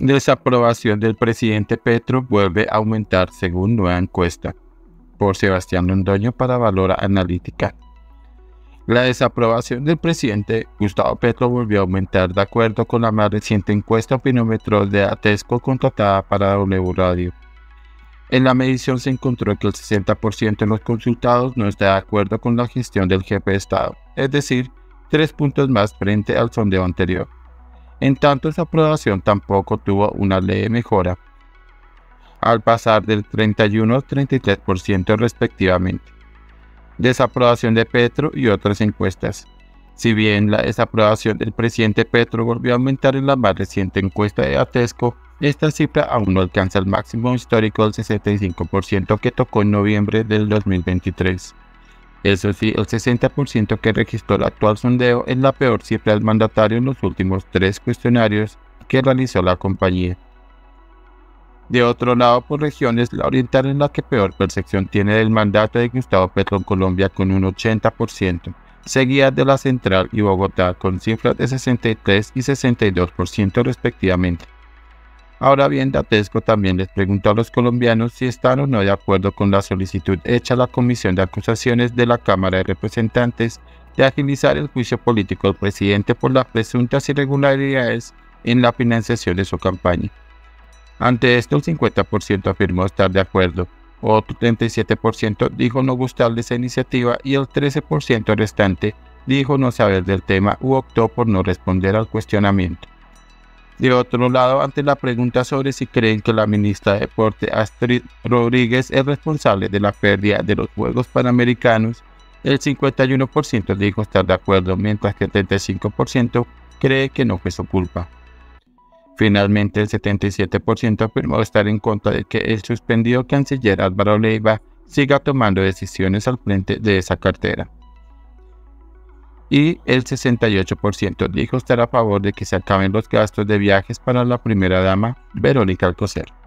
Desaprobación del presidente Petro vuelve a aumentar según nueva encuesta. Por Sebastián Londoño para Valora Analítica. La desaprobación del presidente Gustavo Petro volvió a aumentar de acuerdo con la más reciente encuesta Opinómetro de Atesco contratada para W Radio. En la medición se encontró que el 60% de los consultados no está de acuerdo con la gestión del jefe de Estado, es decir, 3 puntos más frente al sondeo anterior. En tanto, esa aprobación tampoco tuvo una leve mejora, al pasar del 31 al 33% respectivamente. Desaprobación de Petro y otras encuestas. Si bien la desaprobación del presidente Petro volvió a aumentar en la más reciente encuesta de Atesco, esta cifra aún no alcanza el máximo histórico del 65% que tocó en noviembre del 2023. Eso sí, el 60% que registró el actual sondeo es la peor cifra del mandatario en los últimos 3 cuestionarios que realizó la compañía. De otro lado, por regiones, la oriental es la que peor percepción tiene del mandato de Gustavo Petro en Colombia con un 80%, seguida de la central y Bogotá con cifras de 63 y 62% respectivamente. Ahora bien, Datesco también les preguntó a los colombianos si están o no de acuerdo con la solicitud hecha a la Comisión de Acusaciones de la Cámara de Representantes de agilizar el juicio político del presidente por las presuntas irregularidades en la financiación de su campaña. Ante esto, el 50% afirmó estar de acuerdo, otro 37% dijo no gustarle esa iniciativa y el 13% restante dijo no saber del tema u optó por no responder al cuestionamiento. De otro lado, ante la pregunta sobre si creen que la ministra de Deporte Astrid Rodríguez es responsable de la pérdida de los Juegos Panamericanos, el 51% dijo estar de acuerdo, mientras que el 35% cree que no fue su culpa. Finalmente, el 77% afirmó estar en contra de que el suspendido canciller Álvaro Leiva siga tomando decisiones al frente de esa cartera. Y el 68% dijo estar a favor de que se acaben los gastos de viajes para la primera dama Verónica Alcocer.